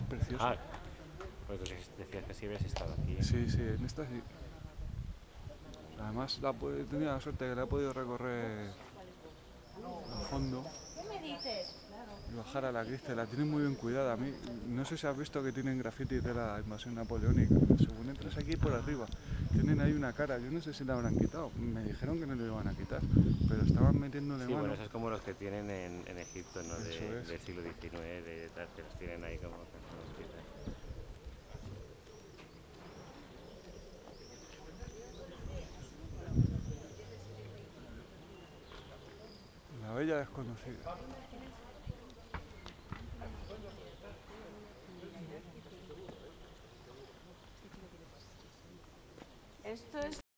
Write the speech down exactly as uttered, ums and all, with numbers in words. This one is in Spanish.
precioso. Ah, pues decías que sí habías estado aquí. Sí, sí, en esta sí. Además, la, he tenido la suerte que la he podido recorrer a fondo y bajar a la crista. La tienen muy bien cuidada. A mí, no sé si has visto que tienen grafitis de la invasión napoleónica. Según entras aquí por arriba, tienen ahí una cara. Yo no sé si la habrán quitado. Me dijeron que no lo iban a quitar, pero estaban metiéndole Sí, bueno, mano. eso es como los que tienen en, en Egipto, ¿no? Eso De, es. del siglo diecinueve, de tal, que los tienen ahí como que no los quitan. La bella desconocida. Esto es